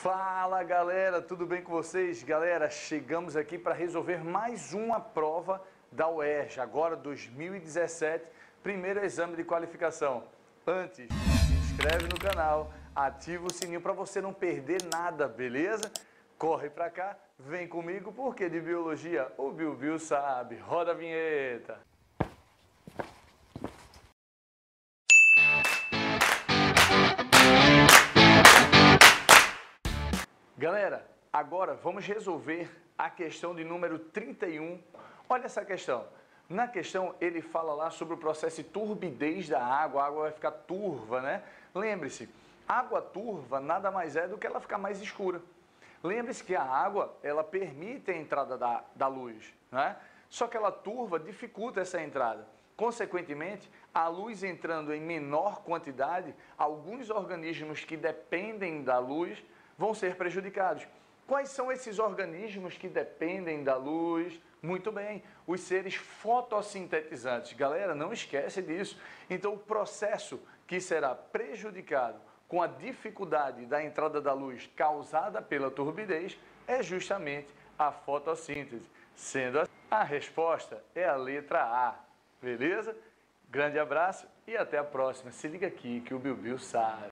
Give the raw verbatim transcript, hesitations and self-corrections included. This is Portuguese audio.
Fala galera, tudo bem com vocês? Galera, chegamos aqui para resolver mais uma prova da U E R J, agora dois mil e dezessete, primeiro exame de qualificação. Antes, se inscreve no canal, ativa o sininho para você não perder nada, beleza? Corre para cá, vem comigo, porque de biologia o Bill Bill sabe. Roda a vinheta! Galera, agora vamos resolver a questão de número trinta e um. Olha essa questão. Na questão ele fala lá sobre o processo de turbidez da água, a água vai ficar turva, né? Lembre-se, água turva nada mais é do que ela ficar mais escura. Lembre-se que a água, ela permite a entrada da, da luz, né? Só que ela turva dificulta essa entrada. Consequentemente, a luz entrando em menor quantidade, alguns organismos que dependem da luz vão ser prejudicados. Quais são esses organismos que dependem da luz? Muito bem, os seres fotossintetizantes. Galera, não esquece disso. Então, o processo que será prejudicado com a dificuldade da entrada da luz causada pela turbidez é justamente a fotossíntese. Sendo assim, a resposta é a letra A. Beleza? Grande abraço e até a próxima. Se liga aqui que o Bill Bill sabe.